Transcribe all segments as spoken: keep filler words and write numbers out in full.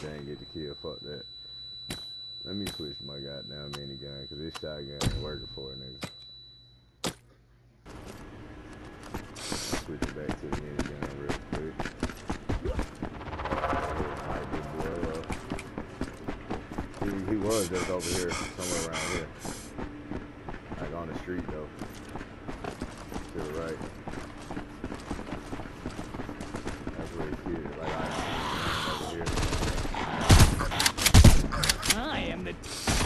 they ain't get the kill. Fuck that. Let me switch my goddamn minigun, cause this shotgun ain't working for a nigga. Switch it back to the minigun real quick. Light this boy up. He, he was just over here, somewhere around here. Like on the street though. To the right. That's where he killed. Like I am over here. I am the.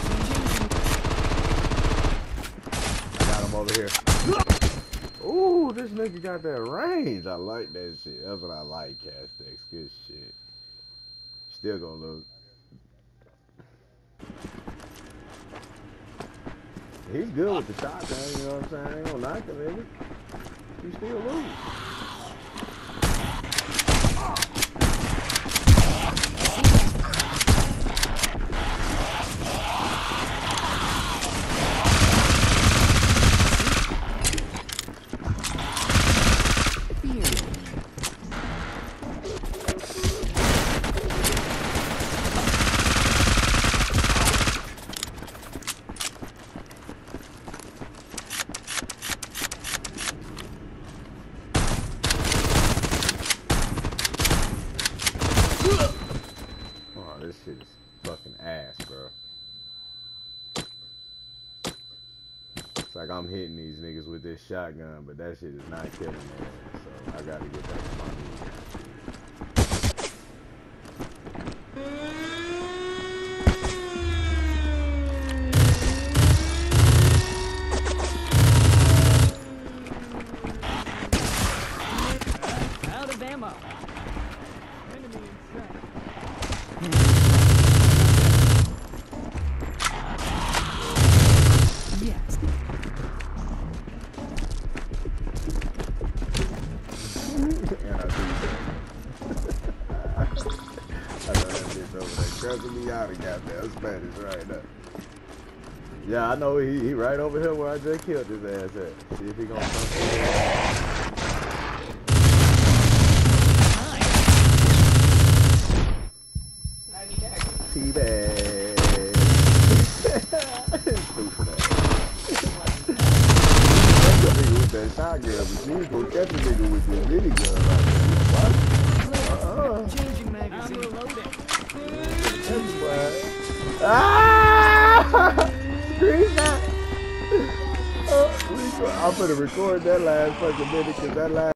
I got him over here. Ooh, this nigga got that range. I like that shit. That's what I like, Castex. Good shit. Still gonna lose. He's good with the shotgun, you know what I'm saying? I ain't gonna knock him, nigga. He still lose. This shit is fucking ass, bro. It's like I'm hitting these niggas with this shotgun, but that shit is not killing them. So I gotta get back to my move. Out of ammo. Enemy in sight. Yes. And I do that. I know that bitch over there cussing me out of goddamn Spanish right now. Yeah, I know he, he right over here where I just killed his ass at. See if he gonna come through. Teabag. Stupid ass. Catch a nigga with that shotgun, but you ain't gonna catch a nigga with your minigun like that. What? Uh-uh. Changing magazine. I'm reloading. Ah! Screenshot! Oh, I'm gonna record that last fucking minute, cause that last